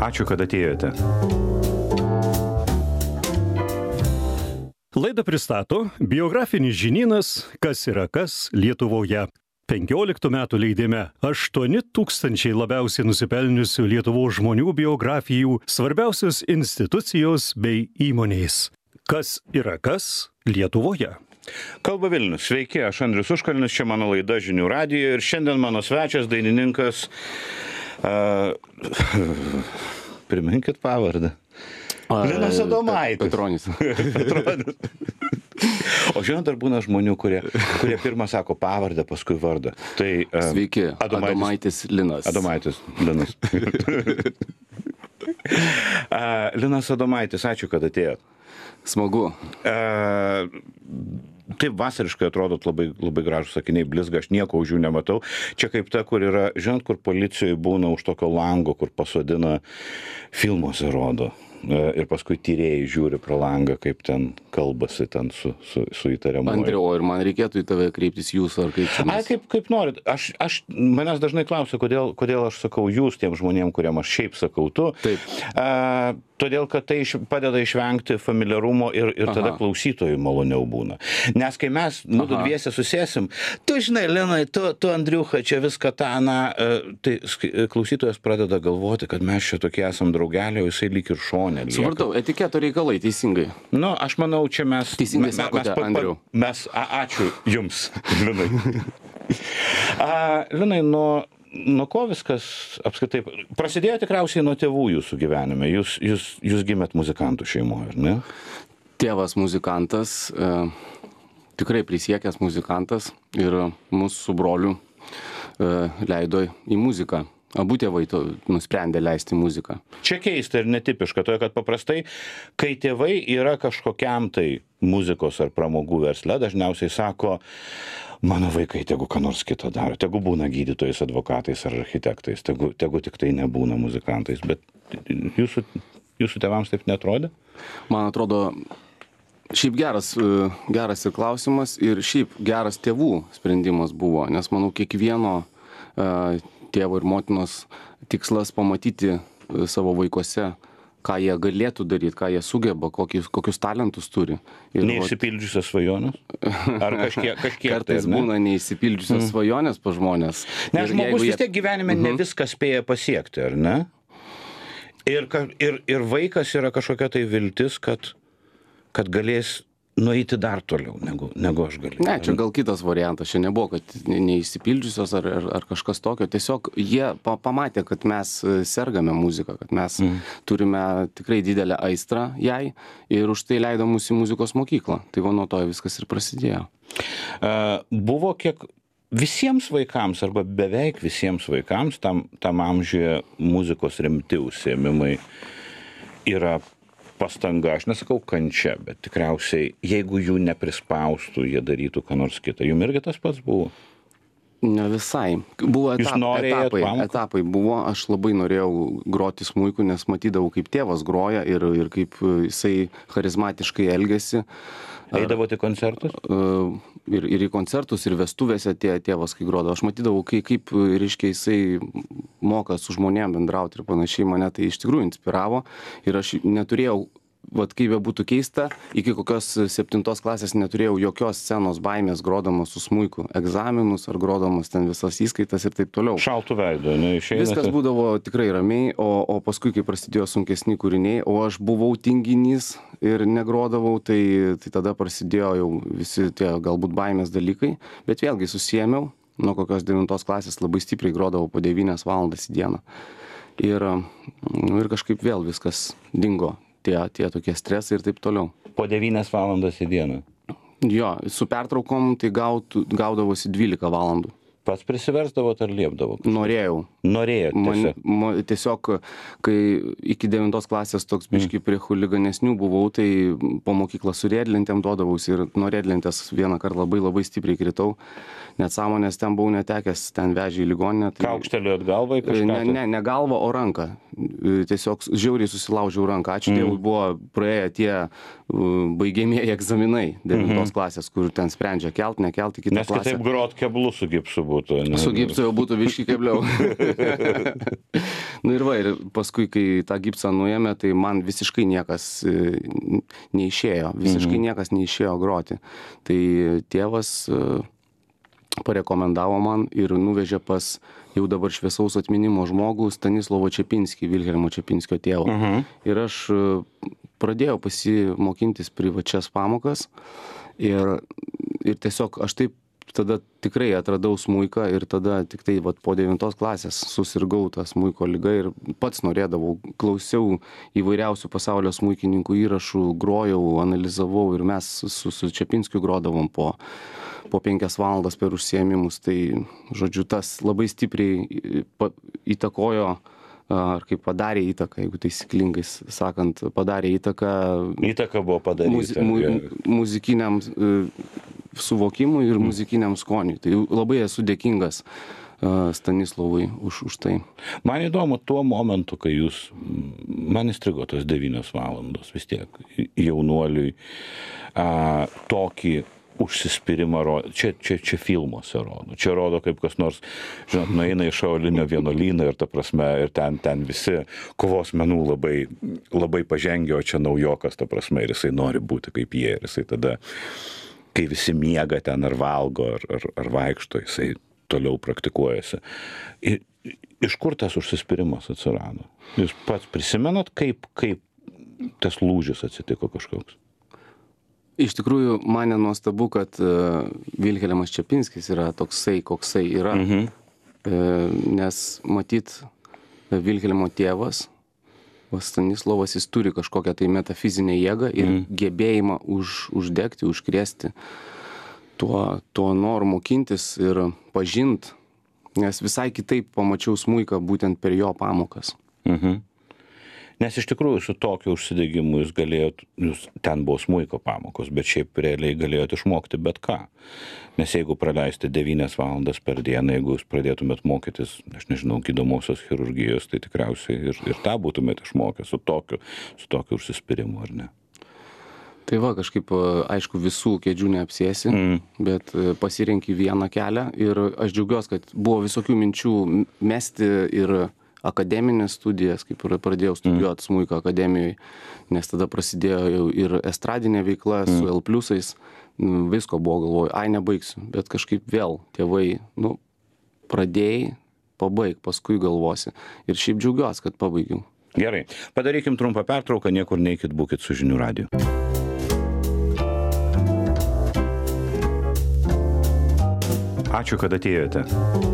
Ačiū, kad atėjote. Laidą pristato biografinis žinynas Kas yra kas Lietuvoje. 15 metų leidime 8000 labiausiai nusipelniusių Lietuvos žmonių biografijų, svarbiausios institucijos bei įmonės. Kas yra kas Lietuvoje. Kalba Vilnius. Sveiki, aš Andrius Užkalnis, čia mano laida Žinių radijo ir šiandien mano svečias dainininkas, priminkit pavardę. Linas Adomaitis. Petronis. O žinot, dar būna žmonių, kurie pirmą sako pavardę, paskui vardą. Tai, Sveiki, Adomaitis Linas. Adomaitis Linas. Linas Adomaitis, ačiū, kad atėjot. Smagu. Taip vasariškai atrodot labai gražus sakiniai, blizga, aš nieko už jų nematau. Čia kaip ta, kur yra, žinot, kur policijoje būna už tokio lango, kur pasodina, filmuose rodo. Ir paskui tyrėjai žiūri pro langą, kaip ten kalbasi ten su įtariamuoju. Andriu, o ir man reikėtų į tave kreiptis jūs, ar kaip čia? Kaip norit. Manęs dažnai klausia, kodėl aš sakau jūs tiem žmonėm, kuriem aš šiaip sakau tu. Taip. Todėl, kad tai padeda išvengti familiarumo ir tada klausytojui maloniau būna. Nes kai mes dviese susėsim, tu žinai, Linai, tu Andriucha, čia viską tą, tai klausytojas pradeda galvoti, kad mes čia tokie esam draugeliai, o jisai lyg ir šonė. Supratau, etiketo reikalai, teisingai. Nu, aš manau, čia mes... Teisingai sakote, Andriu. Ačiū jums, Linai. Linai, nuo ko viskas apskritai... Prasidėjo tikriausiai nuo tėvų jūsų gyvenime. Jūs gimėt muzikantų šeimoje, ar ne? Tėvas muzikantas, tikrai prisiekęs muzikantas ir mūsų su broliu leido į muziką. Abu tėvai nusprendė leisti muziką. Čia keista ir netipiška, todėl kad paprastai, kai tėvai yra kažkokiam tai muzikos ar pramogų versle, dažniausiai sako, mano vaikai tegu ką nors kito daro, tegu būna gydytojais, advokatais ar architektais, tegu tik tai nebūna muzikantais, bet jūsų tėvams taip netrodė? Man atrodo, šiaip geras ir klausimas ir šiaip geras tėvų sprendimas buvo, nes manau kiekvieno tėvo ir motinos tikslas pamatyti savo vaikuose, ką jie galėtų daryti, ką jie sugeba, kokius talentus turi. Neišsipildžiusios svajonės? Ar kažkiek kartais būna neišsipildžiusios svajonės pa žmonės. Nes žmogus vis tiek gyvenime ne viską spėja pasiekti, ar ne? Ir vaikas yra kažkokia tai viltis, kad galės nueiti dar toliau, negu aš galiu. Ne, čia gal kitas variantas, čia nebuvo, kad neišsipildžiusios ar kažkas tokio. Tiesiog jie pamatė, kad mes sergame muziką, kad mes turime tikrai didelę aistrą jai ir už tai leido mus į muzikos mokyklą. Tai nuo to viskas ir prasidėjo. Buvo kiek visiems vaikams, arba beveik visiems vaikams, tam amžiuje muzikos rimti užsiėmimai yra pastanga, aš nesakau kančia, bet tikriausiai, jeigu jų neprispaustų, jie darytų ką nors kitą. Jums irgi tas pats buvo? Ne visai. Buvo etapai buvo, aš labai norėjau groti smuiku, nes matydavau, kaip tėvas groja ir kaip jisai charizmatiškai elgėsi. Eidavote į koncertus? Ir į koncertus, ir vestuvėse tėvas, kai grodavo. Aš matydavau, kaip reiškia, jisai moka su žmonėm bendrauti ir panašiai. Mane tai iš tikrųjų inspiravo ir aš neturėjau, kaip be būtų keista, iki kokios 7 klasės neturėjau jokios scenos baimės grodamas su smuiku, egzaminus ar grodamas ten visas įskaitas ir taip toliau. Šaltų veido, neišeina. Viskas būdavo tikrai ramiai, o paskui, kai prasidėjo sunkesni kūriniai, o aš buvau tinginys ir negrodavau, tai tada prasidėjo jau visi tie galbūt baimės dalykai, bet vėlgi susiėmiau, nuo kokios 9 klasės labai stipriai grodavau po 9 valandas į dieną. Ir kažkaip vėl viskas dingo. Tie tokie stresai ir taip toliau. Po 9 valandas į dieną? Jo, su pertraukom tai gaudavosi 12 valandų. Pats prisiversdavot ar liepdavot? Norėjau. Norėjot tiesiog? Tiesiog, kai iki 9 klasės toks biški prie chuliganesnių buvau, tai po mokyklą su riedlentėm duodavausi ir nuo riedlentės vieną kartą labai stipriai kritau. Net sąmonės ten buvau netekęs, ten vežė į ligoninę. Kaukštelėjot galvą į kažką? Ne galvą, o ranką. Tiesiog žiauriai susilaužiau ranką. Ačiū Dievui, buvo praėję tie baigiamieji egzaminai 9 klasės, kur ten sprendžia kelt, nekelt į kitą klasę. Nes kitaip grot keblu su gipsu būtų. Su gipsu jau būtų biški kebliau. Nu ir va, ir paskui, kai tą gipsą nuėmė, tai man visiškai niekas neišėjo, niekas neišėjo groti. Tai tėvas parekomendavo man ir nuvežė pas jau dabar šviesaus atminimo žmogų Stanislovo Čepinskį, Vilhelmo Čepinskio tėvo. Ir aš pradėjau pasimokintis privačias pamokas ir tiesiog aš taip tada tikrai atradau smuiką ir tada tik tai vat, po 9 klasės susirgau tą smuiko ligą ir pats norėdavau, klausiau įvairiausių pasaulio smuikininkų įrašų, grojau, analizavau ir mes su Čepinskiu grodavom po 5 valandas per užsiėmimus. Tai, žodžiu, tas labai stipriai įtakojo, ar kaip padarė įtaką, jeigu taisyklingai sakant, padarė įtaką. Įtaka buvo padaryta. Muzikiniam suvokimui ir muzikiniam skoniui. Tai labai esu dėkingas Stanislovui už tai. Man įdomu tuo momentu, kai jūs, man įstrigo tos 9 valandos vis tiek jaunuoliui tokį užsispyrimą rodo. Čia filmuose rodo. Čia rodo, kaip kas nors, žinot, nueina į Šaolinio vienuolyną ir ta prasme, ir ten visi kovos menų labai pažengė, o čia naujokas, ta prasme, ir jisai nori būti kaip jie. Ir jisai tada, kai visi miega ten ar valgo, ar vaikšto, jisai toliau praktikuojasi. Ir iš kur tas užsispyrimas atsirado? Jūs pats prisimenat, kaip tas lūžis atsitiko kažkoks? Iš tikrųjų, mane nuostabu, kad Vilhelmas Čepinskis yra toksai, koksai yra, nes matyt, Vilhelmo tėvas, Stanislovas, jis turi kažkokią tai metafizinę jėgą ir gebėjimą uždegti, užkrėsti tuo noru mokintis ir pažint, nes visai kitaip pamačiau smuiką būtent per jo pamokas. Nes iš tikrųjų su tokiu užsidegimu jūs ten buvo smuiko pamokos, bet šiaip realiai galėjote išmokti bet ką. Nes jeigu praleisti 9 valandas per dieną, jeigu jūs pradėtumėt mokytis, aš nežinau, gydomosios chirurgijos, tai tikriausiai ir tą būtumėt išmokę su tokiu užsispyrimu, ar ne? Tai va, kažkaip, aišku, visų kėdžių neapsėsi, bet pasirenki vieną kelią ir aš džiaugiuosi, kad buvo visokių minčių mesti ir akademinės studijas, kaip ir pradėjau studijuoti smuiko akademijoje, nes tada prasidėjo jau ir estradinė veikla su L+, visko buvo galvoju, nebaigsiu, bet kažkaip vėl tėvai, pradėjai, pabaig, paskui galvosi. Ir šiaip džiaugiuosi, kad pabaigiau. Gerai, padarykim trumpą pertrauką, niekur neikit, būkit su Žinių radiju. Ačiū, kad atėjote.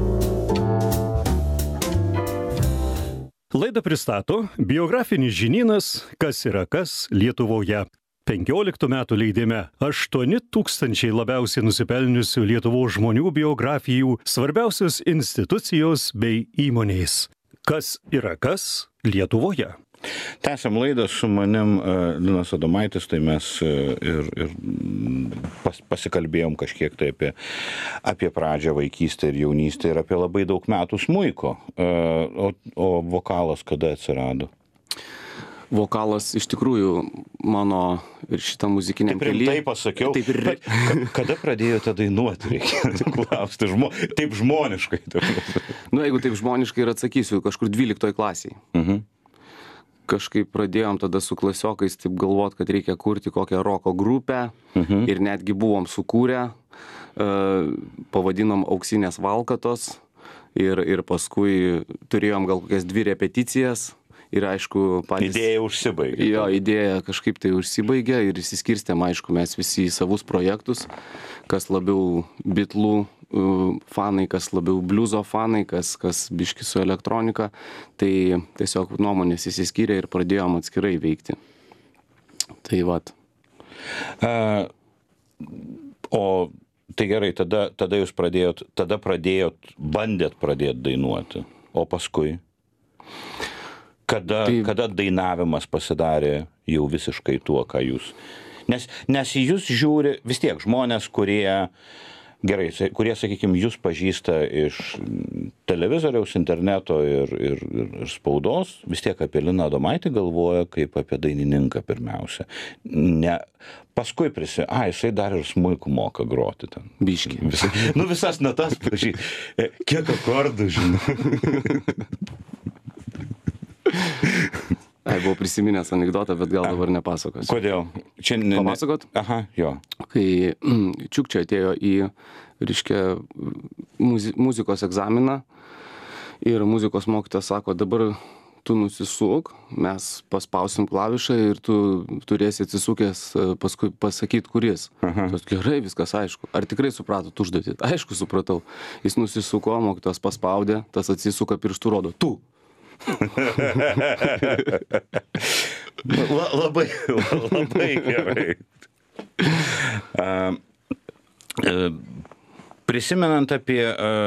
Laidą pristato biografinis žinynas Kas yra kas Lietuvoje. 15 metų leidime 8000 labiausiai nusipelniusių Lietuvos žmonių biografijų, svarbiausios institucijos bei įmonės. Kas yra kas Lietuvoje. Tęsiam laidą su manim Linas Adomaitis, tai mes ir pasikalbėjom kažkiek tai apie pradžią, vaikystę ir jaunystę ir apie labai daug metų smuiko. O vokalas kada atsirado? Vokalas iš tikrųjų mano ir šitą muzikinę kelyje. Taip rimtai pasakiau. Kada pradėjote dainuoti, reikia klausti. Taip žmoniškai. Jeigu taip žmoniškai ir atsakysiu, kažkur 12 klasėje. Kažkaip pradėjom tada su klasiokais taip galvot, kad reikia kurti kokią roko grupę ir netgi buvom sukūrę, pavadinom Auksinės valkatos ir paskui turėjom gal kokias 2 repeticijas ir aišku patys... Idėja užsibaigė. Jo, idėja kažkaip tai užsibaigė ir įsiskirstėm, aišku, mes visi į savus projektus, kas labiau bitlų fanai, kas labiau bliuzo fanai, kas biški su elektronika, tai tiesiog nuomonės įsiskyrė ir pradėjom atskirai veikti. Tai vat. O tai gerai, tada jūs bandėt pradėti dainuoti, o paskui? Kada dainavimas pasidarė jau visiškai tuo, ką jūs... Nes jūs žiūri vis tiek žmonės, kurie, sakykime, jūs pažįsta iš televizoriaus, interneto ir spaudos, vis tiek apie Liną Adomaitį galvoja kaip apie dainininką pirmiausia. Paskui jisai dar ir smuiku moka groti ten. Biški. Visas natas pažįsti. Kiek akordų, žinau. Buvau prisiminęs anekdotą, bet gal dabar nepasakosiu. Kodėl? Čia Papasakot? Aha, jo. Kai Čiukčia atėjo į, reiškia, muzikos egzaminą ir muzikos mokytojas sako, dabar tu nusisuk, mes paspausim klavišą ir tu turėsi atsisukęs paskui pasakyti, kuris. Tas gerai, viskas aišku. Ar tikrai supratot užduotį? Aišku, supratau. Jis nusisuko, mokytojas paspaudė, tas atsisuka pirštų rodo. Tu. Labai gerai. Prisimenant apie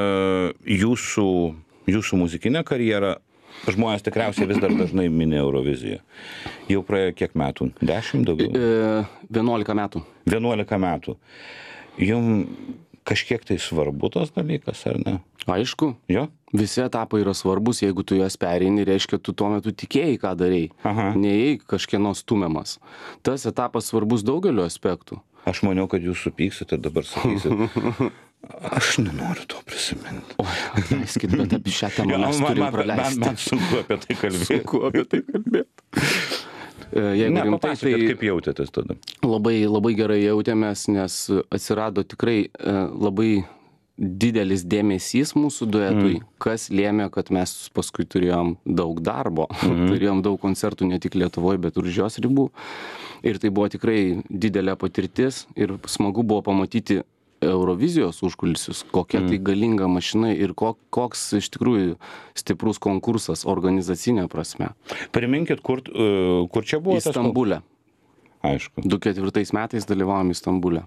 jūsų muzikinę karjerą, žmonės tikriausiai vis dar dažnai mini Euroviziją. Jau praėjo kiek metų? 10 daugiau? 11 metų. 11 metų. Jums kažkiek tai svarbu tas dalykas, ar ne? Aišku. Jo? Visi etapai yra svarbus, jeigu tu juos pereini, reiškia, tu tuo metu tikėjai, ką darei. Neėjai kažkieno stumiamas. Tas etapas svarbus daugeliu aspektų. Aš maniau, kad jūs supyksit ir dabar sakysit. Aš nenoriu to prisiminti. O, atleiskit, bet apie šią temą mes turim praleisti. Man sunku apie tai kalbėti. Jeigu rimtai, tai kaip jautėtės tada? Labai gerai jautėmės, nes atsirado tikrai labai didelis dėmesys mūsų duetui, kas lėmė, kad mes paskui turėjom daug darbo, turėjom daug koncertų ne tik Lietuvoje, bet ir už jos ribų. Ir tai buvo tikrai didelė patirtis ir smagu buvo pamatyti Eurovizijos užkulisius, kokia tai galinga mašina ir koks iš tikrųjų stiprus konkursas organizacinė prasme. Priminkit, kur čia buvo? Istambule. Aišku. 2004 metais dalyvavom Istambule.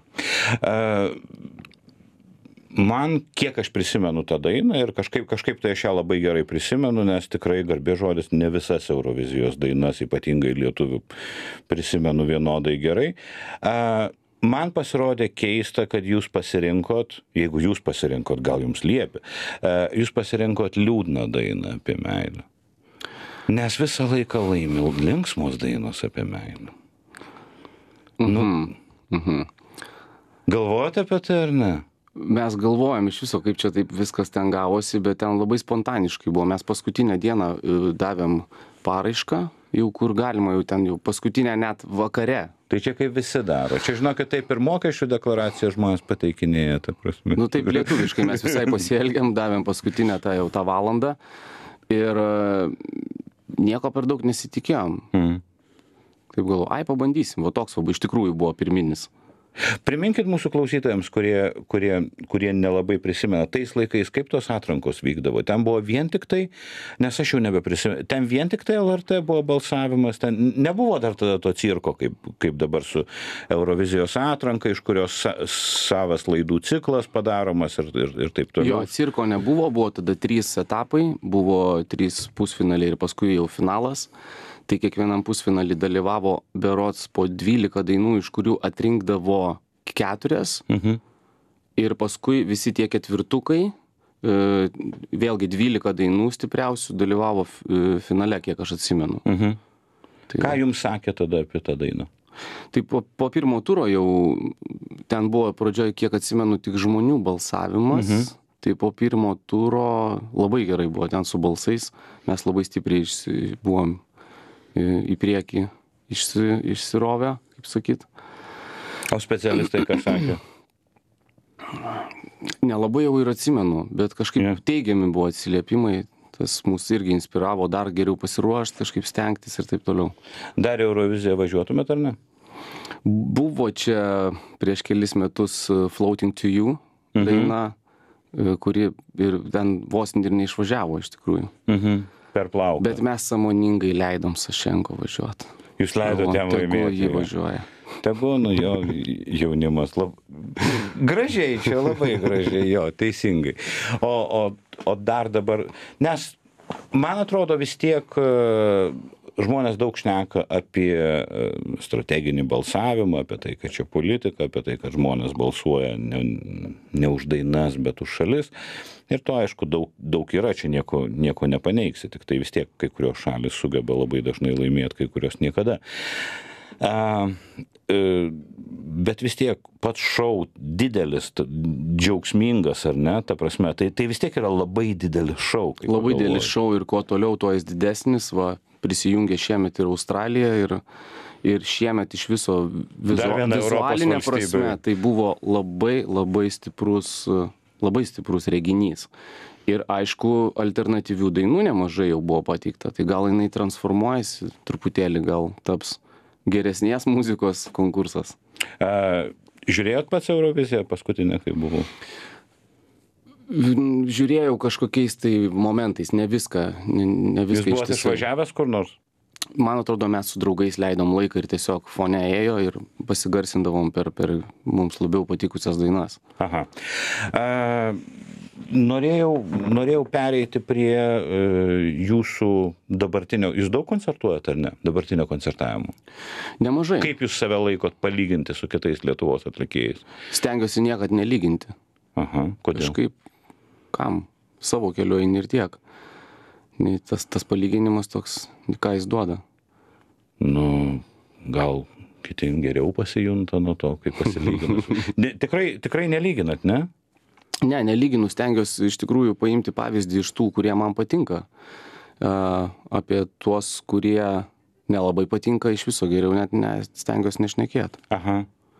Man, kiek aš prisimenu tą dainą ir kažkaip tai aš ją labai gerai prisimenu, nes tikrai garbės žodis ne visas Eurovizijos dainas, ypatingai lietuvių, prisimenu vienodai gerai. Man pasirodė keista, kad jūs pasirinkot, jeigu jūs pasirinkot, gal jums liepė, jūs pasirinkot liūdną dainą apie meilę. Nes visą laiką laimi linksmos dainos apie meilę. Galvojate apie tai ar ne? Mes galvojam iš viso, kaip čia taip viskas ten gavosi, bet ten labai spontaniškai buvo. Mes paskutinę dieną davėm paraišką, jau kur galima, jau ten jau paskutinę net vakare. Tai čia kaip visi daro. Čia žinokit, taip ir mokesčių deklaraciją žmonės pateikinėja, ta prasme. Nu taip lietuviškai mes visai pasielgiam, davėm paskutinę tą valandą ir nieko per daug nesitikėjom. Taip galvoju, pabandysim, va toks iš tikrųjų buvo pirminis. Priminkit mūsų klausytojams, kurie nelabai prisimena, tais laikais, kaip tos atrankos vykdavo. Ten buvo vien tik tai, nes aš jau nebeprisimenu, ten vien tik tai LRT buvo balsavimas, ten nebuvo dar tada to cirko, kaip dabar su Eurovizijos atranka, iš kurios savas laidų ciklas padaromas ir taip toliau. Jo, cirko nebuvo, buvo tada 3 etapai, buvo 3 pusfinaliai ir paskui jau finalas. Tai kiekvienam pusfinalį dalyvavo berods po 12 dainų, iš kurių atrinkdavo 4. Ir paskui visi tie ketvirtukai, vėlgi 12 dainų stipriausių dalyvavo finale, kiek aš atsimenu. Tai ką jums sakė tada apie tą dainą? Tai po pirmo turo jau ten buvo pradžioje, kiek atsimenu, tik žmonių balsavimas. Tai po pirmo turo labai gerai buvo ten su balsais. Mes labai stipriai buvom į priekį išsirovę, kaip sakyt. O specialistai ką sakė? Nelabai jau ir atsimenu, bet kažkaip teigiami buvo atsiliepimai. Tas mus irgi inspiravo dar geriau pasiruošti, kažkaip stengtis ir taip toliau. Dar Euroviziją važiuotumėt ar ne? Buvo čia prieš kelis metus Floating to You daina, kuri ir ten vos ir neišvažiavo iš tikrųjų. Per plauką. Bet mes sąmoningai leidom Sašenko važiuoti. Jūs leidot jam laimėti. Tegu jį važiuoja. Tegu, jo jaunimas. Gražiai, čia labai gražiai, jo, teisingai. O dar dabar, nes man atrodo vis tiek žmonės daug šneka apie strateginį balsavimą, apie tai, kad čia politika, apie tai, kad žmonės balsuoja ne už dainas, bet už šalis. Ir to, aišku, daug yra, čia nieko nepaneigsi, tik tai vis tiek kai kurios šalis sugeba labai dažnai laimėti, kai kurios niekada. Bet vis tiek pats šou didelis, džiaugsmingas, ar ne, ta prasme, tai vis tiek yra labai didelis šou. Labai didelis šou ir kuo toliau, tuo jis didesnis, prisijungė šiemet ir Australija ir šiemet iš viso vizualinė prasme, tai buvo labai stiprus reginys. Ir aišku, alternatyvių dainų nemažai jau buvo pateikta, tai gal jinai transformuojasi truputėlį, gal taps geresnės muzikos konkursas. Žiūrėjot pats Euroviziją paskutinę, kai buvo? Žiūrėjau kažkokiais tai momentais, ne viską Jūs buvote išvažiavęs kur nors? Man atrodo, mes su draugais leidom laiką ir tiesiog fone ėjo ir pasigarsindavom per mums labiau patikusias dainas. Aha. Norėjau pereiti prie jūsų dabartinio, jūs daug koncertuojate ar ne, dabartinio koncertavimo? Nemažai. Kaip jūs save laikot palyginti su kitais Lietuvos atlikėjais? Stengiuosi niekad nelyginti. Aha, kodėl? Kažkaip, kam? Savo keliu eini ir tiek. Tas palyginimas toks, ką jis duoda. Gal kiti geriau pasijunta nuo to, kaip pasilyginus. Tikrai nelyginat, ne? Ne, nelyginu, stengiuosi iš tikrųjų paimti pavyzdį iš tų, kurie man patinka. Apie tuos, kurie nelabai patinka, iš viso geriau net stengiuosi nešnekėti. Aha.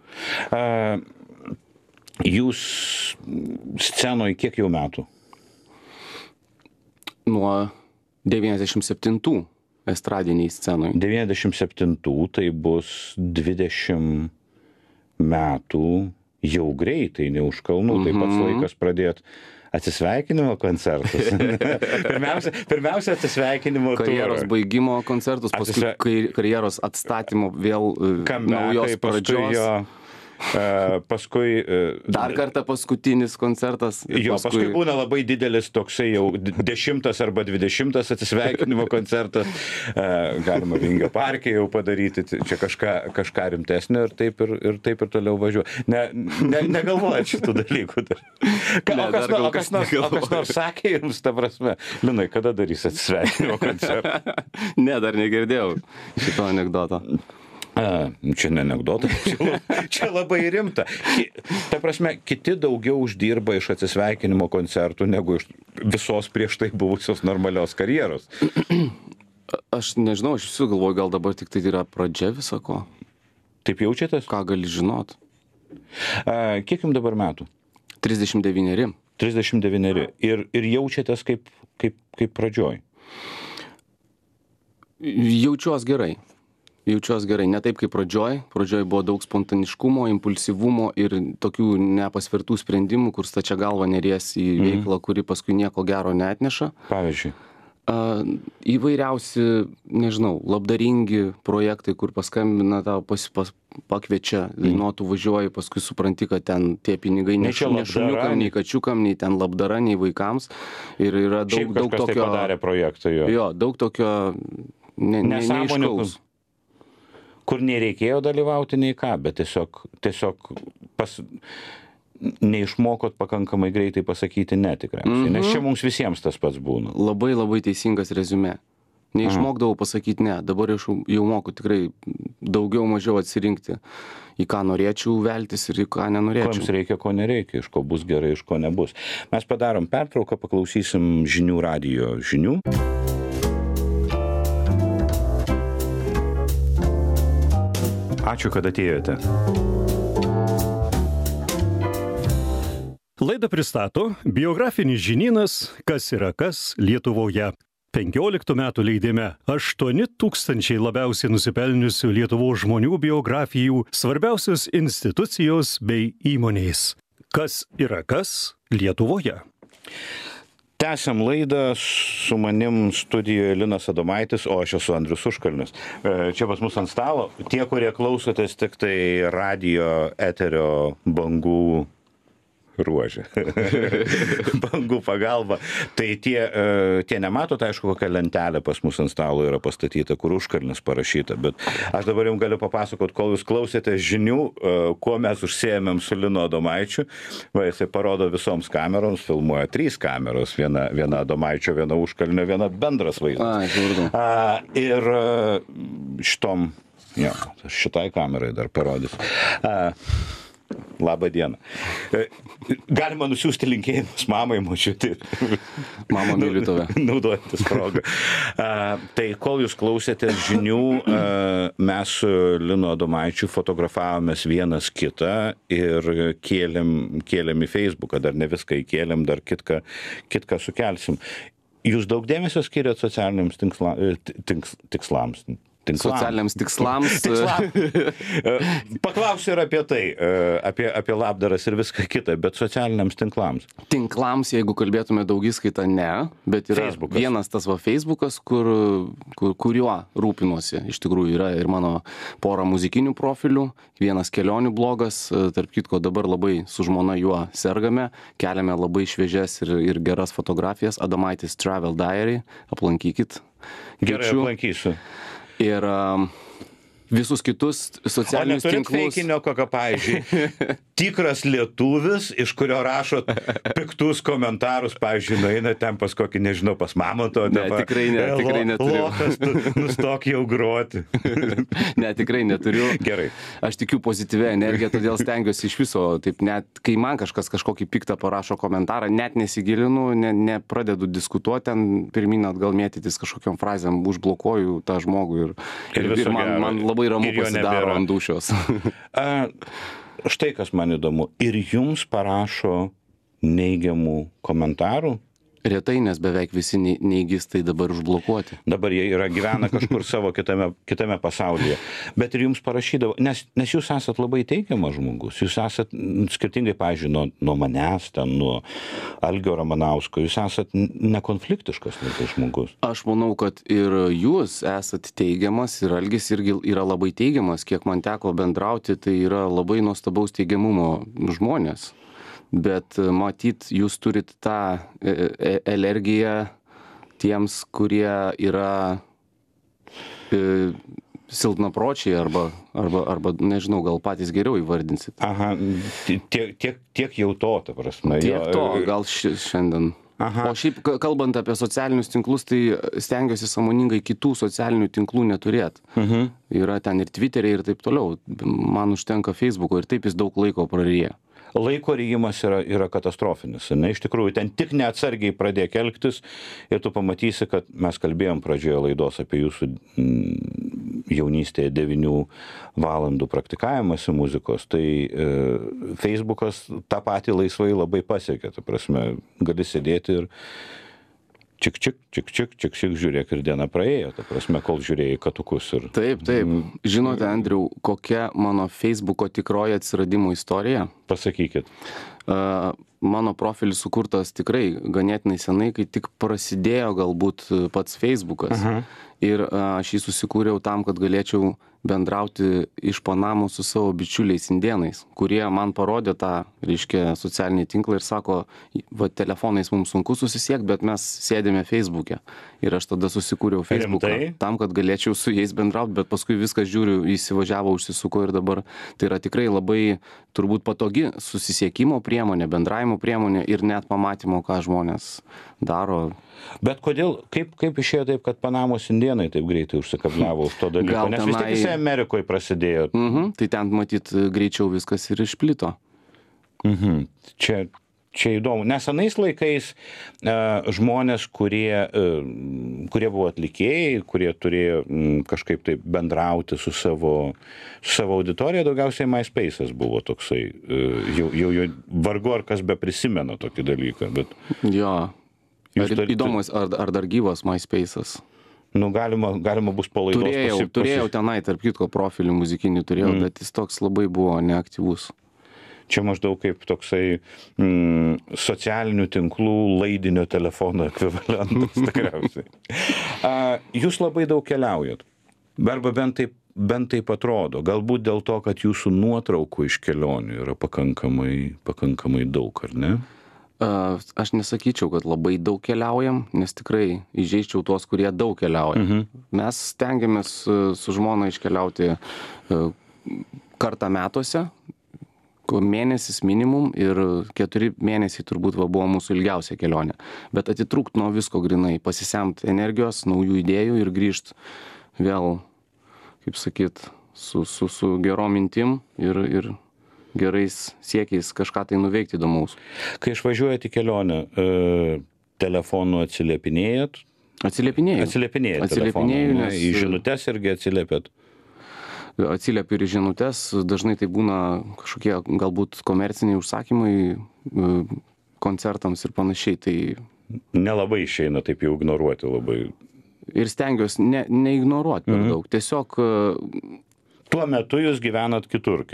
Jūs scenoje kiek jau metų? Nuo 97 estradiniai scenoje. 97, tai bus 20 metų. Jau greitai, ne už kalnų, tai pats laikas pradėti atsisveikinimo koncertus. Pirmiausia atsisveikinimo karjeros baigimo koncertus, paskui karjeros atstatymo vėl naujos pradžios. Paskui dar kartą paskutinis koncertas. Paskui būna labai didelis toksai jau 10 arba 20 atsisveikinimo koncertas. Galima Vingio parke jau padaryti, čia kažką rimtesnio ir taip ir toliau važiuoju. Negalvojat šitų dalykų. O kas nors sakė jums, ta prasme, Linai, kada darys atsisveikinimo koncertą? Ne, dar negirdėjau šito anekdoto. Čia ne anekdotas, čia labai rimta. Ta prasme, kiti daugiau uždirba iš atsisveikinimo koncertų negu iš visos prieš tai buvusios normalios karjeros. Aš nežinau, aš visų galvoju, gal dabar tik tai yra pradžia visako. Taip jaučiatės? Ką gali žinot? Kiek jums dabar metų? 39. 39. Ir jaučiatės kaip pradžioj? Jaučiuos gerai, ne taip kaip pradžioj buvo daug spontaniškumo, impulsyvumo ir tokių nepasvertų sprendimų, kur stačia galva neries į veiklą, kuri paskui nieko gero neatneša. Pavyzdžiui? Įvairiausi, nežinau, labdaringi projektai, kur paskambina tau, pakviečia, dainuotų važiuoji, paskui supranti, kad ten tie pinigai ne šuniukam, nei kačiukam, nei ten labdara, nei vaikams. Ir yra daug tokio... Šiaip kažkas tai padarė projektą, jo. Jo, daug tokio neiškaus. Kur nereikėjo dalyvauti nei ką, bet tiesiog neišmokot pakankamai greitai pasakyti ne tikriausiai, nes čia mums visiems tas pats būna. Labai teisingas reziumė. Neišmokdavau pasakyti ne, dabar jau moku tikrai daugiau mažiau atsirinkti, į ką norėčiau veltis ir į ką nenorėčiau. Ko jums reikia, ko nereikia, iš ko bus gerai, iš ko nebus. Mes padarom pertrauką, paklausysim žinių radijo žinių. Ačiū, kad atėjote. Laidą pristato biografinis žinynas Kas yra kas Lietuvoje. 15 metų leidime 8000 labiausiai nusipelniusių Lietuvos žmonių biografijų, svarbiausios institucijos bei įmonės. Kas yra kas Lietuvoje. Tęsiam laidą, su manim studijoje Linas Adomaitis, o aš esu Andrius Užkalnis. Čia pas mus ant stalo. Tie, kurie klausotės tik tai radijo eterio bangų ruožė. Bangų pagalba. Tai tie nematot, aišku, kokią lentelę pas mus ant stalo yra pastatyta, kur Užkalnis parašyta. Bet aš dabar jums galiu papasakot, kol jūs klausėte žinių, kuo mes užsiėmėm su Linu Adomaičiu. Jisai parodo visoms kameroms, filmuoja 3 kameros. Viena Adomaičio, viena Užkalnio, viena bendras vaizdas. Ir šitom Jo, šitai kamerai dar parodys. Labą dieną. Galima nusiųsti linkėjimus mamai, močiutei. Mama, myliu tave. Naudojantis progą. Tai kol jūs klausėtės žinių, mes su Linu Adomaičiu fotografavomės vienas kitą ir kėlėm į Facebooką, dar ne viską įkėlėm, dar kitką sukelsim. Jūs daug dėmesio skiriat socialiniams tikslams? Socialiniams tikslams. Paklausiu ir apie tai, apie labdaras ir viską kitą, bet socialiniams tinklams. Tinklams, jeigu kalbėtume daugiskaitą, ne, bet yra Facebookas. Vienas tas Facebookas, kuriuo rūpinuosi. Iš tikrųjų yra ir mano pora muzikinių profilių, vienas kelionių blogas, tarp kitko dabar labai su žmona juo sergame, keliame labai šviežias ir geras fotografijas, Adomaitis Travel Diary, aplankykit. Gerai, aplankysiu. Ir visus kitus socialinius tinklus. O neturit feikinio kokio, pavyzdžiui, tikras lietuvis, iš kurio rašot piktus komentarus, pavyzdžiui, nueina ten pas kokį, nežinau, pas Mamonto. Ne, tikrai neturiu. Lokas, nustok jau groti. Ne, tikrai neturiu. Gerai. Aš tikiu pozityvę energiją, todėl stengiuosi iš viso, taip net, kai man kažkokį piktą parašo komentarą, net nesigilinu, nepradedu diskutuoti, ten pirmin atgal mėtytis kažkokiom frazėm, užblokuoju tą žmogų ir man labai ramu pasidaro ant dūšios. Štai kas man įdomu. Ir jums parašo neigiamų komentarų? Retai, nes beveik visi neigistai dabar užblokuoti. Dabar jie gyvena kažkur savo kitame pasaulyje. Bet ir jums parašydavo, nes jūs esat labai teigiamas žmogus. Jūs esat skirtingai, pavyzdžiui, nuo manęs, nuo Algio Ramanausko. Jūs esat nekonfliktiškas žmogus. Aš manau, kad ir jūs esat teigiamas, ir Algis irgi yra labai teigiamas. Kiek man teko bendrauti, tai yra labai nuostabaus teigiamumo žmonės. Bet matyt, jūs turit tą alergiją tiems, kurie yra silpnapročiai arba nežinau, gal patys geriau įvardinsit. Aha, tiek jau to, ta prasme. Tiek to, gal šiandien. Aha. O šiaip, kalbant apie socialinius tinklus, tai stengiuosi sąmoningai kitų socialinių tinklų neturėti. Yra ten ir Twitteriai ir taip toliau. Man užtenka Facebooko ir taip jis daug laiko praryja. Laiko ryjimas yra katastrofinis. Ne? Iš tikrųjų, ten tik neatsargiai pradėk elgtis ir tu pamatysi, kad mes kalbėjom pradžioje laidos apie jūsų jaunystėje 9 valandų praktikavimąsi muzikos. Tai Facebookas tą patį laisvai labai pasiekė. Ta prasme, gali sėdėti ir čik, žiūrėk ir diena praėjo, ta prasme, kol žiūrėjai katukus ir... Taip. Žinote, Andriau, kokia mano Facebooko tikroji atsiradimo istorija? Pasakykit. Mano profilis sukurtas tikrai ganėtinai senai, kai tik prasidėjo galbūt pats Facebookas. Ir aš jį susikūriau tam, kad galėčiau bendrauti iš Panamos su savo bičiuliais indėnais, kurie man parodė tą, reiškia, socialinį tinklą ir sako, va, telefonais mums sunku susisiekti, bet mes sėdėme Facebook'e. Ir aš tada susikūriau Facebooką tam, kad galėčiau su jais bendrauti, bet paskui viskas žiūriu, įsivažiavo, užsisuko ir dabar tai yra tikrai labai turbūt patogi susisiekimo priemonė, bendravimo priemonė ir net pamatymo, ką žmonės daro. Bet kodėl, kaip išėjo taip, kad Panamos indėnai taip greitai užsikabliavo už to dalyko? Nes vis tiek visai Amerikoje prasidėjo. Tai ten matyt greičiau viskas ir išplito. Čia įdomu, nes anais laikais žmonės, kurie buvo atlikėjai, kurie turėjo kažkaip taip bendrauti su savo auditorija, daugiausiai MySpace'as buvo toksai, jau vargu ar kas be prisimena tokį dalyką, bet... Jo, įdomus, ar dar gyvas MySpace'as? Nu, galima bus po laidos Turėjau tenai, tarp kitko, profilį muzikinį turėjau, bet jis toks labai buvo neaktyvus. Čia maždaug kaip toksai socialinių tinklų laidinio telefono ekvivalentas tikriausiai. Jūs labai daug keliaujat. Arba bent taip atrodo. Galbūt dėl to, kad jūsų nuotraukų iš kelionių yra pakankamai daug, ar ne? Aš nesakyčiau, kad labai daug keliaujam, nes tikrai įžeisčiau tuos, kurie daug keliauja. Mes stengiamės su žmona iškeliauti kartą metuose, mėnesis minimum ir 4 mėnesiai turbūt buvo mūsų ilgiausia kelionė. Bet atitrūkt nuo visko grinai, pasisemt energijos, naujų idėjų ir grįžt vėl, kaip sakyt, su gerom mintim ir gerais siekiais kažką tai nuveikti įdomaus. Kai išvažiuojate į kelionę, telefonu atsiliepinėjat? Atsiliepinėjat telefonu, nes į žinutes irgi atsiliepėt? Atsiliepiu ir žinutes, dažnai tai būna kažkokie galbūt komerciniai užsakymai koncertams ir panašiai. Tai nelabai išeina taip jau ignoruoti labai. Ir stengiuosi neignoruoti per daug. Tiesiog tuo metu jūs gyvenat kitur,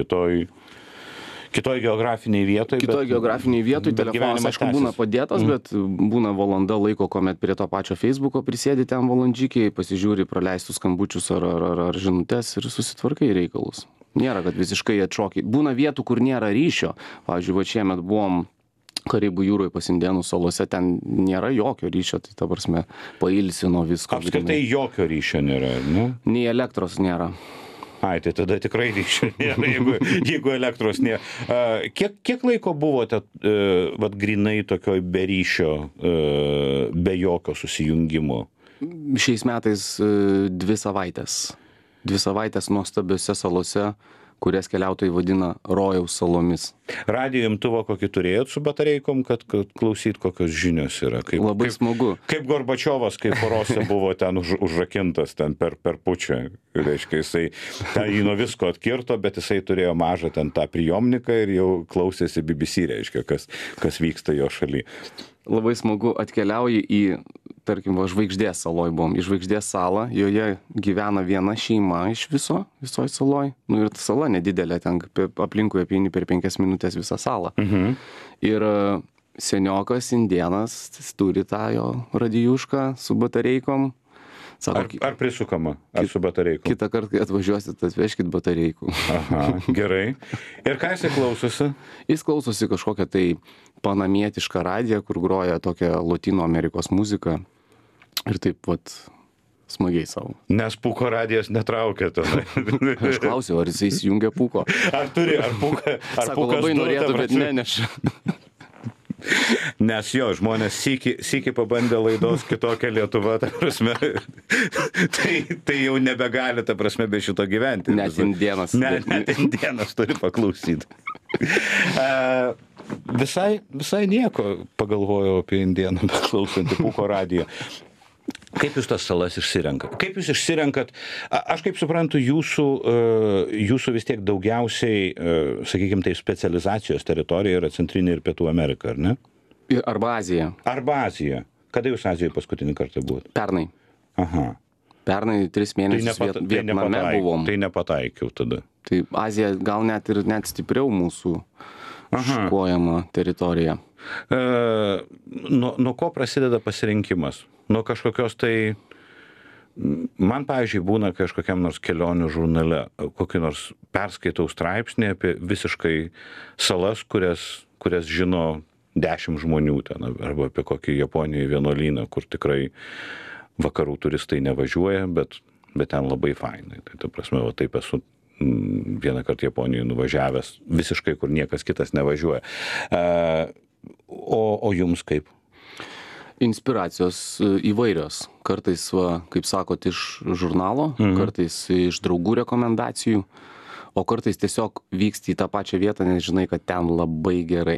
kitoj geografiniai vietoj. Kitoj geografiniai vietoj telefonas, aišku, būna padėtas, bet būna valanda laiko, kuomet prie to pačio Facebooko prisėdi ten valandžikiai, pasižiūri praleistus skambučius ar žinutes ir susitvarkai reikalus. Nėra, kad visiškai atšokiai. Būna vietų, kur nėra ryšio. Pavyzdžiui, va šiemet buvom Karibų jūroje pas Indėnų salose, ten nėra jokio ryšio, tai ta prasme pailsi nuo visko. Apskritai jokio ryšio nėra, ne? Nei elektros nėra. Ai, tai tada tikrai ryšio nėra, jeigu elektros nėra. Kiek laiko buvote vat grinai tokioj be ryšio, be jokio susijungimo? Šiais metais 2 savaitės. 2 savaitės nuostabiose salose, kurias keliautojai vadina rojaus salomis. Radijo imtuvą kokį turėjot su batareikom, kad klausyt, kokios žinios yra? Labai smagu. Kaip Gorbačiovas, kaip porose buvo ten užrakintas ten per pučią. Reiškia, jisai ten jį nuo visko atkirto, bet jisai turėjo mažą ten tą prijomniką ir jau klausėsi BBC, reiškia, kas vyksta jo šaly. Labai smagu, atkeliauji į, tarkim, Žvaigždės saloj buvom, į Žvaigždės salą, joje gyvena viena šeima iš visoj saloj, ir ta sala nedidelė, ten aplinkui apieini per 5 minutės visą salą. Ir seniokas indėnas turi tą jo radijušką su batareikom. Sako, ar prisukama, ar su batareikom? Kitą kartą, kai atvažiuosit, atvežkit batareikų. Aha, gerai. Ir ką jisai klausosi? Jis klausosi kažkokią tai panamietišką radiją, kur groja tokią Lotynų Amerikos muziką. Ir taip vat smagiai savo. Nes Pūko radijas netraukia tada. Aš klausiau, ar jisai įsijungia Pūko. Ar Pūkas Sako, labai norėtų, bet neneša. Nes jo, žmonės sykį pabandė laidos Kitokia Lietuva, ta prasme, tai jau nebegali, ta prasme, be šito gyventi. Net indėnas. Net indėnas turi paklausyti. Visai nieko pagalvojau apie indėną, beklausantį Pūko radiją. Kaip jūs tas salas išsirenkat? Kaip jūs išsirenkat? Aš kaip suprantu, jūsų vis tiek daugiausiai, sakykime, tai specializacijos teritorija yra Centrinė ir Pietų Amerika, ar ne? Arba Azija. Arba Azija. Kada jūs Azijoje paskutinį kartą buvote? Pernai. Aha. Pernai 3 mėnesius Vietname buvom. Tai nepataikiau tada. Tai Azija gal net stipriau mūsų šukuojama teritorija. Nuo ko prasideda pasirinkimas? Nuo kažkokios tai, man, pavyzdžiui, būna kažkokiam nors kelionių žurnale, kokį nors perskaitau straipsnį apie visiškai salas, kurias žino 10 žmonių ten, arba apie kokį Japonijoje vienuolyną, kur tikrai vakarų turistai nevažiuoja, bet ten labai fainai. Tai, ta prasme, taip esu vieną kartą Japonijoje nuvažiavęs, visiškai kur niekas kitas nevažiuoja. O jums kaip? Inspiracijos įvairios. Kartais, kaip sakot, iš žurnalo, kartais iš draugų rekomendacijų, o kartais tiesiog vyksti į tą pačią vietą, nes žinai, kad ten labai gerai.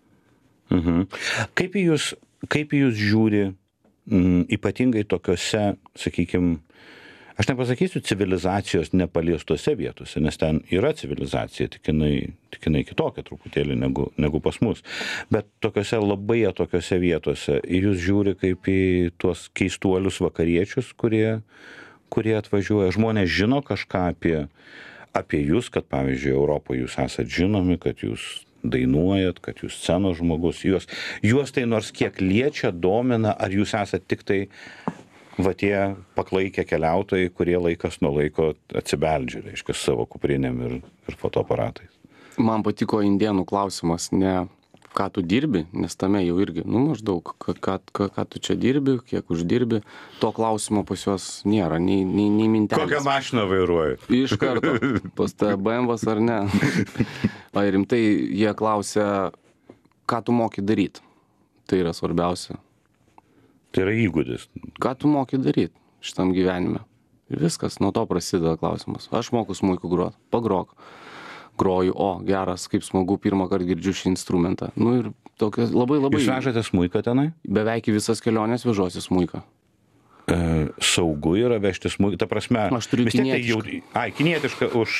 Kaip jūs žiūri ypatingai tokiose, sakykime, aš nepasakysiu civilizacijos nepaliestose vietose, nes ten yra civilizacija, tik jinai kitokia truputėlį negu pas mus. Bet tokiose labai atokiose vietose jūs žiūri kaip į tuos keistuolius vakariečius, kurie atvažiuoja. Žmonės žino kažką apie jūs, kad pavyzdžiui Europoje jūs esat žinomi, kad jūs dainuojat, kad jūs scenos žmogus. Juos tai nors kiek liečia, domina, ar jūs esat tik tai va tie paklaikę keliautojai, kurie laikas nuo laiko atsibeldžia, reiškia, savo kuprinėm ir fotoaparatais. Man patiko indėnų klausimas, ne ką tu dirbi, nes tame jau irgi, maždaug, ką tu čia dirbi, kiek uždirbi, to klausimo pas juos nėra, nei mintelės. Kokią mašiną vairuoji? Iš karto, pas tą BMW'as ar ne. O rimtai jie klausia, ką tu moki daryti. Tai yra svarbiausia. Tai yra įgūdis. Ką tu moki daryti šitam gyvenime? Ir viskas, nuo to prasideda klausimas. Aš moku smuiku grot, pagrok. Groju, o, geras, kaip smagu, pirmą kartą girdžiu šį instrumentą. Nu ir tokia labai... Jūs vežate smuiką tenai? Beveik į visas keliones vežuosi smuiką. Saugu yra vežti smuiką, ta prasme... Aš turiu kinietišką. Kinietišką už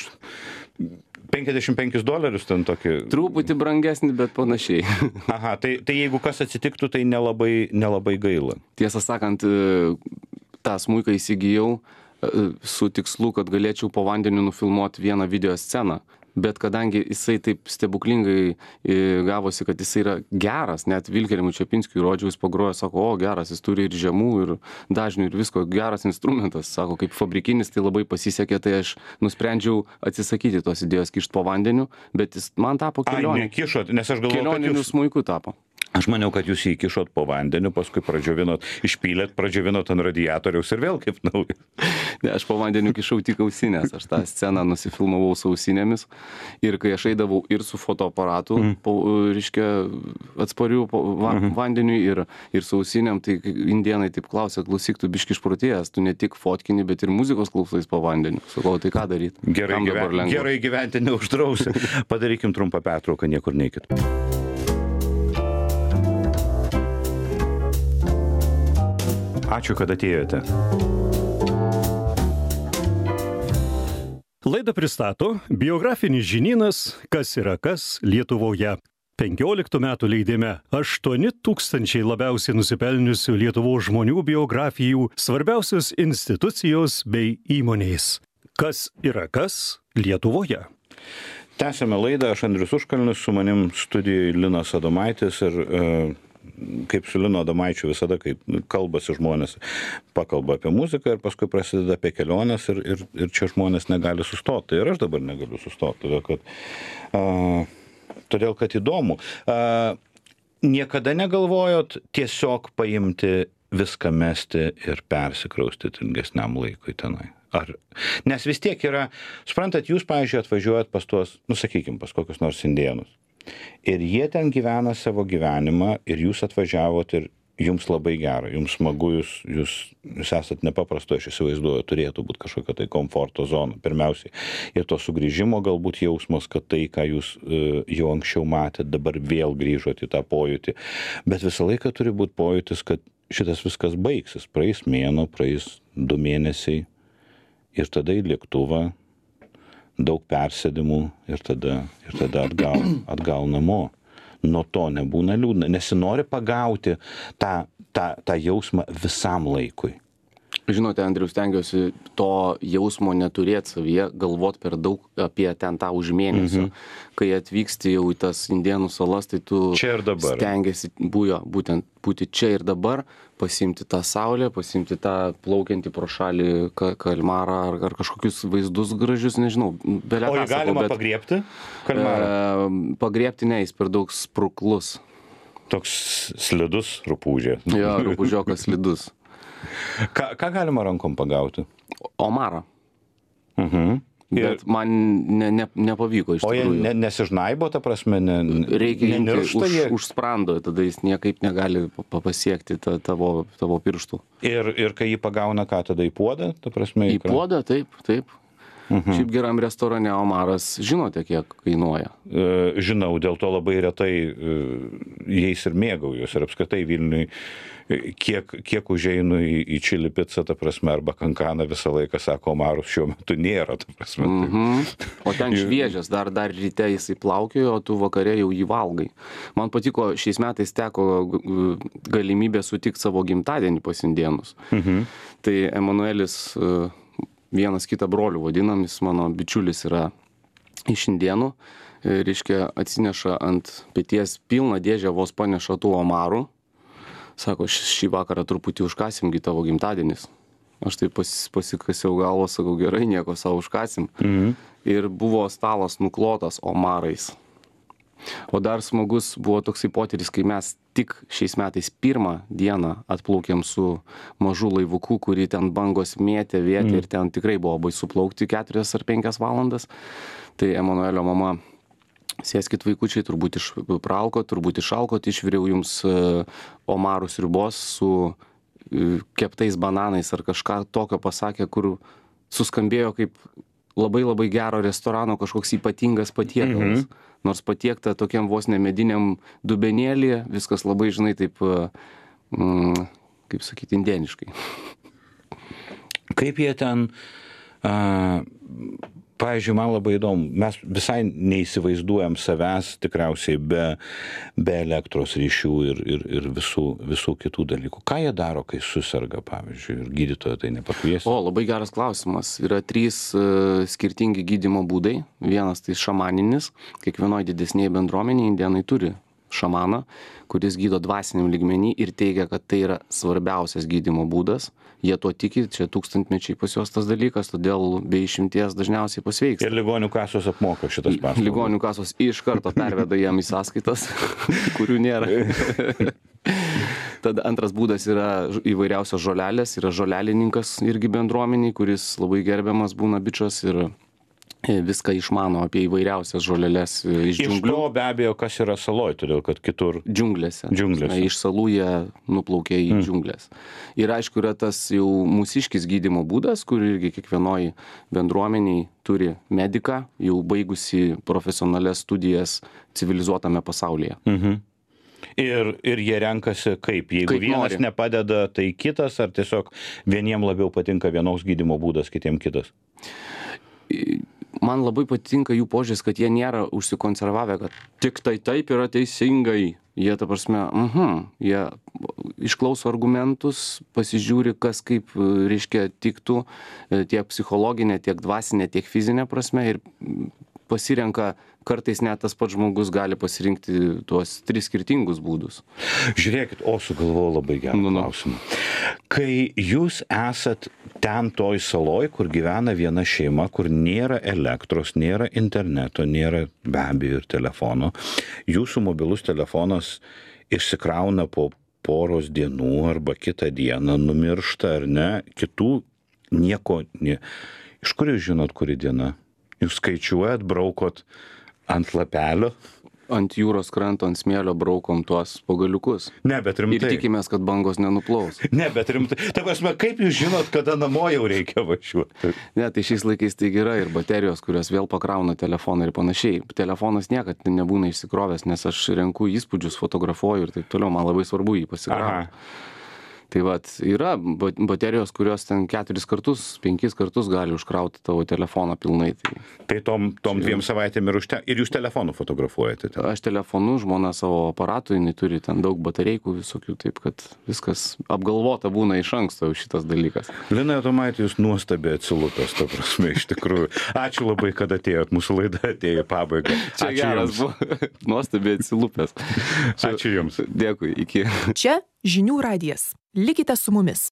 $55 ten tokį... Truputį brangesnį, bet panašiai. Aha, tai jeigu kas atsitiktų, tai nelabai gaila. Tiesą sakant, tą smuiką įsigijau su tikslu, kad galėčiau po vandeniu nufilmuoti vieną video sceną. Bet kadangi jisai taip stebuklingai gavosi, kad jisai yra geras, net Vilhelmui Čepinskiui rodžiau, jis pagrojo, sako, o geras, jis turi ir žemų, ir dažnių, ir visko, geras instrumentas, sako, kaip fabrikinis, tai labai pasisekė, tai aš nusprendžiau atsisakyti tos idėjos kišt po vandeniu, bet jis man tapo kelionė. Nekišot, nes aš galvoju, kad kelioniniu smuiku tapo. Aš maniau, kad jūs jį įkišot po vandeniu, paskui pradžiovinot, išpylėt, pradžiovinot ant radiatoriaus ir vėl kaip naujas. Ne, aš po vandeniu kišau tik ausinės, aš tą sceną nusifilmavau su ausinėmis ir kai aš eidavau ir su fotoaparatu, reiškia, atspariu vandeniu ir su ausinėm, tai indienai taip klausė, klausyk, tu biški išprotėjęs, tu ne tik fotkini, bet ir muzikos klausais po vandeniu. Sakau, tai ką daryti? Gerai gyventi neuždrausi. Padarykim trumpą pertrauką, niekur neikit. Ačiū, kad atėjote. Laidą pristato biografinis žinynas Kas yra kas Lietuvoje. 15 metų leidime 8000 labiausiai nusipelniusių Lietuvos žmonių biografijų, svarbiausios institucijos bei įmonės. Kas yra kas Lietuvoje. Tęsiame laidą, aš Andrius Užkalnis, su manim studijoje Linas Adomaitis ir kaip su Linu Adomaičiu visada, kai kalbasi žmonės, pakalba apie muziką ir paskui prasideda apie keliones ir čia žmonės negali sustoti. Ir aš dabar negaliu sustoti, todėl kad įdomu. Niekada negalvojot tiesiog paimti viską mesti ir persikraustyti ilgesniam laikui tenai? Nes vis tiek yra, suprantat, jūs, pavyzdžiui, atvažiuojat pas tuos, sakykim, pas kokius nors indėnus. Ir jie ten gyvena savo gyvenimą ir jūs atvažiavot ir jums labai gera, jums smagu, jūs esat nepaprasto, aš įsivaizduoju, turėtų būti kažkokia tai komforto zona, pirmiausiai. Ir to sugrįžimo galbūt jausmas, kad tai, ką jūs jau anksčiau matėt, dabar vėl grįžot į tą pojūtį. Bet visą laiką turi būti pojūtis, kad šitas viskas baigsis, praeis mėnuo, praeis 2 mėnesiai ir tada į lėktuvą, daug persėdimų ir tada atgal namo. Nuo to nebūna liūdna, nesinori pagauti tą jausmą visam laikui. Žinote, Andriau, stengiuosi to jausmo neturėti savyje, galvot per daug apie ten tą už mėnesio. Kai atvyksti jau į tas indėnų salas, tai tu stengiasi būtent būti čia ir dabar, pasiimti tą saulę, pasiimti tą plaukiantį pro šalį kalmarą ar kažkokius vaizdus gražius, nežinau. O jį galima pagriebti kalmarą? Pagriebti ne, jis per daug spruklus. Toks slidus rupūžė. Jo, rupūžiokas slidus. Ką galima rankom pagauti? Omarą. Bet man nepavyko iš tikrųjų. O jie nesižnaibo, ta prasme, reikia imti už sprando, tada jis niekaip negali pasiekti tavo pirštų. Ir kai jį pagauna, ką tada į puodą? Ta prasme, į puodą, taip. Šiaip geram restorane omaras, žinote, kiek kainuoja? Žinau, dėl to labai retai jais ir mėgaujuos. Ir apskritai Vilniui, kiek užeinu į Čili pizzą, ta prasme, arba Kankaną visą laiką sako, omarus šiuo metu nėra, ta prasme. O ten šviežias, dar ryte jisai plaukiojo, o tu vakare jau jį valgai. Man patiko, šiais metais teko galimybė sutikti savo gimtadienį pas indėnus. Tai Emanuelis, vienas kitą brolių vadinam, jis mano bičiulis yra iš indėnų, reiškia atsineša ant peties pilną dėžę, vos paneša tų omarų. Sako, šį vakarą truputį užkasimgi tavo gimtadienis. Aš tai pasikasiau galvą, sakau, gerai, nieko savo užkasim. Ir buvo stalas nuklotas omarais. O dar smagus buvo toksai potyris, kai mes tik šiais metais 1 dieną atplaukėm su mažu laivuku, kurį ten bangos mėtė ir ten tikrai buvo baisu plaukti 4 ar 5 valandas. Tai Emanuelio mama, sėskit vaikučiai, turbūt išpralkot, turbūt išalkot, išviriau jums omarų sriubos su keptais bananais ar kažką tokio pasakė, kur suskambėjo kaip labai labai gero restorano kažkoks ypatingas patiekalas. Nors patiekta tokiam vos ne mediniam dubenėlį, viskas labai, žinai, taip, kaip sakyti, indėniškai. Kaip jie ten, pavyzdžiui, man labai įdomu, mes visai neįsivaizduojam savęs tikriausiai be elektros ryšių ir visų kitų dalykų. Ką jie daro, kai susirga, pavyzdžiui, ir gydytojo tai nepakvies? O, labai geras klausimas. Yra 3 skirtingi gydymo būdai. Vienas tai šamaninis. Kiekvienoje didesnėje bendruomenėje indėnai turi šamaną, kuris gydo dvasiniam lygmenį ir teigia, kad tai yra svarbiausias gydymo būdas. Jie tuo tiki, čia tūkstantmečiai pas juos tas dalykas, todėl be išimties dažniausiai pasveiksta. Ir ligonių kasos apmoka šitas paslaugas. Ligonių kasos iš karto perveda jam į sąskaitas, kurių nėra. Tada antras būdas yra įvairiausios žolelės, yra žolelininkas irgi bendruomeniai, kuris labai gerbiamas būna bičas ir viską išmano apie įvairiausias žolelės iš džiunglių. Iš to be abejo, kas yra saloj, todėl kad kitur... Džiunglėse. Džiunglėse. Iš salų jie nuplaukia į džiunglės. Ir aišku, yra tas jau mūsiškis gydymo būdas, kur irgi kiekvienoj bendruomeniai turi mediką, jau baigusi profesionalias studijas civilizuotame pasaulyje. Ir jie renkasi kaip? Jeigu Kaip vienas nori. nepadeda, tai kitas, ar tiesiog vieniem labiau patinka vienos gydymo būdas, kitiem kitas? Man labai patinka jų požiūris, kad jie nėra užsikonservavę, kad tik tai taip yra teisingai. Jie, ta prasme, jie išklauso argumentus, pasižiūri, kas kaip, reiškia, tiktų tiek psichologinė, tiek dvasinė, tiek fizinė prasme ir pasirenka, kartais net tas pats žmogus gali pasirinkti tuos 3 skirtingus būdus. Žiūrėkit, sugalvojau labai gerą klausimą. Kai jūs esat ten toj saloj, kur gyvena viena šeima, kur nėra elektros, nėra interneto, nėra be abejo ir telefono, jūsų mobilus telefonas išsikrauna po poros dienų arba kitą dieną, numiršta ar ne, kitų nieko, iš kur jūs žinot, kuri diena? Jūs skaičiuojat, braukot ant lapelio? Ant jūros kranto, ant smėlio braukom tuos pagaliukus. Ne, bet rimtai. Ir tikimės, kad bangos nenuplaus. Ne, bet rimtai. Ta prasme, kaip jūs žinot, kada namo jau reikia važiuoti? Ne, tai šiais laikais tai yra ir baterijos, kurios vėl pakrauna telefoną ir panašiai. Telefonas niekad nebūna išsikrovęs, nes aš renku įspūdžius, fotografuoju ir taip toliau. Man labai svarbu jį pasikrauti. Tai vat, yra baterijos, kurios ten 4 kartus, 5 kartus gali užkrauti tavo telefoną pilnai. Tai tom 2 savaitėm ir jūs telefonu fotografuojate? Aš telefonu, žmona savo aparatu, jinai turi ten daug batareikų visokių, taip kad viskas apgalvota būna iš anksto šitas dalykas. Lina Adomaitė, jūs nuostabiai atsilupęs, ta prasme, iš tikrųjų. Ačiū labai, kad atėjot, mūsų laida atėjo į pabaigą. Čia geras buvo, nuostabiai atsilupęs. Ačiū Jums. Dėkui, iki. Čia Žinių radijas. Likite su mumis.